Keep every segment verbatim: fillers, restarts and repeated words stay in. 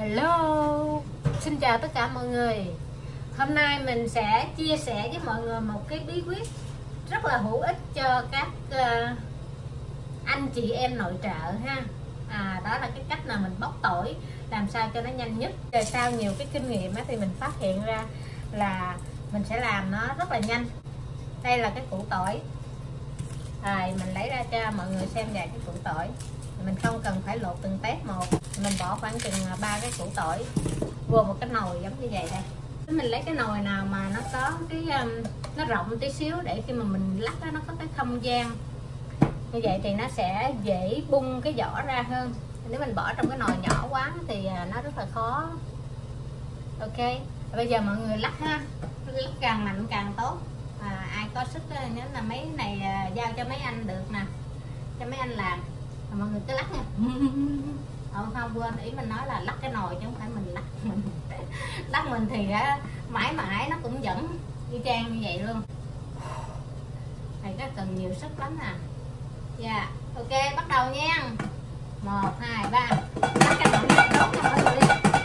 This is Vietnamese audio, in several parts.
Hello, xin chào tất cả mọi người. Hôm nay mình sẽ chia sẻ với mọi người một cái bí quyết rất là hữu ích cho các uh, anh chị em nội trợ ha. À, đó là cái cách là mình bóc tỏi làm sao cho nó nhanh nhất. Rồi sau nhiều cái kinh nghiệm thì mình phát hiện ra là mình sẽ làm nó rất là nhanh. Đây là cái củ tỏi. À, mình lấy ra cho mọi người xem vài cái củ tỏi. Mình không cần phải lột từng tép một, mình bỏ khoảng chừng ba cái củ tỏi vô một cái nồi giống như vậy đây. Mình lấy cái nồi nào mà nó có cái um, nó rộng tí xíu để khi mà mình lắc đó, nó có cái không gian như vậy thì nó sẽ dễ bung cái vỏ ra hơn. Nếu mình bỏ trong cái nồi nhỏ quá thì nó rất là khó. Ok, bây giờ mọi người lắc ha, lắc càng mạnh càng tốt. À, ai có sức nếu là mấy này giao cho mấy anh được nè, cho mấy anh làm. Mọi người cứ lắc nha. Ờ, không quên, ý mình nói là lắc cái nồi chứ không phải mình lắc mình lắc mình thì á, mãi mãi nó cũng vẫn y chang như vậy luôn. Thầy rất cần nhiều sức lắm nè. Dạ, yeah. Ok, bắt đầu nha. Một, hai, ba. Lắc cái nồi này tốt nha mọi người.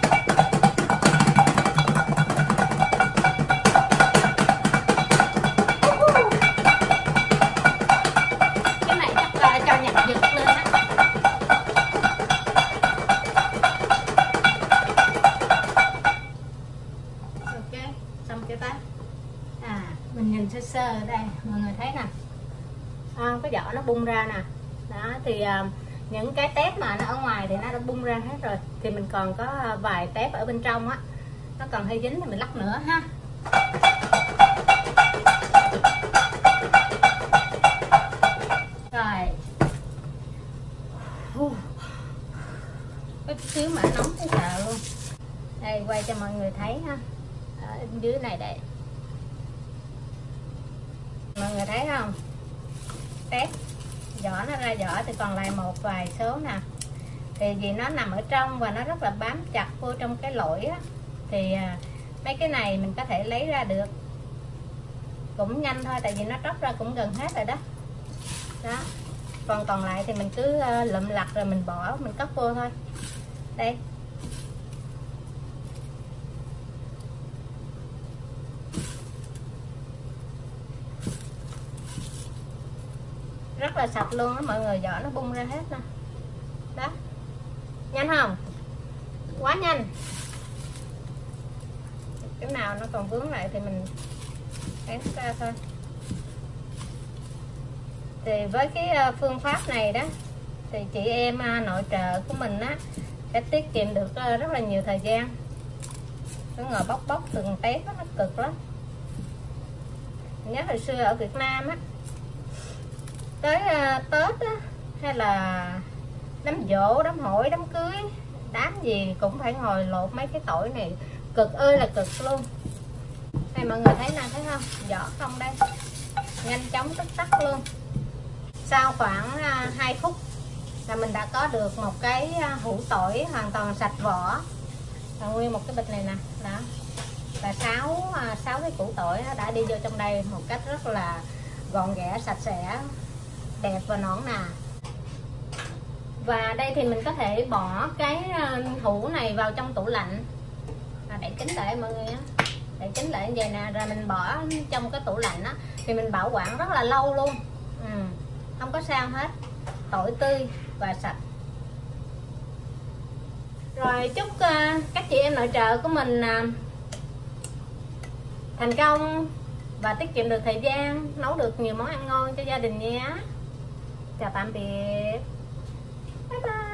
Cái này chắc là cho nhặt giật lên á. Xong cái tát. À, mình nhìn sơ sơ ở đây mọi người thấy nè, à, cái vỏ nó bung ra nè. Đó thì à, những cái tép mà nó ở ngoài thì nó đã bung ra hết rồi, thì mình còn có vài tép ở bên trong á, nó còn hơi dính thì mình lắc nữa ha. Rồi có chút xíu mà nóng cái sợ luôn. Đây quay cho mọi người thấy ha, ở dưới này đây mọi người thấy không, tép vỏ nó ra vỏ thì còn lại một vài số nè, thì vì nó nằm ở trong và nó rất là bám chặt vô trong cái lỗi á, thì à, mấy cái này mình có thể lấy ra được cũng nhanh thôi, tại vì nó tróc ra cũng gần hết rồi đó. Đó, còn còn lại thì mình cứ uh, lụm lặt rồi mình bỏ, mình cất vô thôi. Đây, rất là sạch luôn đó mọi người, vỏ nó bung ra hết nè. Đó, nhanh không? Quá nhanh. Cái nào nó còn vướng lại thì mình ém ra thôi. Thì với cái phương pháp này đó thì chị em nội trợ của mình á sẽ tiết kiệm được rất là nhiều thời gian. Cứ ngồi bóc bóc từng tép đó, nó cực lắm. Nhớ hồi xưa ở Việt Nam á, tới uh, Tết á, hay là đám giỗ, đám hỏi, đám cưới, đám gì cũng phải ngồi lột mấy cái tỏi này, cực ơi là cực luôn. Đây mọi người thấy nè, thấy không, vỏ không đây, nhanh chóng tức tắc luôn. Sau khoảng uh, hai phút là mình đã có được một cái uh, hũ tỏi hoàn toàn sạch vỏ. Và nguyên một cái bịch này nè, đó là sáu uh, sáu cái củ tỏi nó đã đi vô trong đây một cách rất là gọn ghẽ, sạch sẽ, đẹp và nõn nà. Và đây thì mình có thể bỏ cái hũ này vào trong tủ lạnh, à, đậy kín lại mọi người á, đậy kín lại như vậy nè, rồi mình bỏ trong cái tủ lạnh á thì mình bảo quản rất là lâu luôn. Ừ, không có sao hết, tỏi tươi và sạch. Rồi chúc uh, các chị em nội trợ của mình uh, thành công và tiết kiệm được thời gian, nấu được nhiều món ăn ngon cho gia đình nhé. Chào tạm biệt. Bye bye.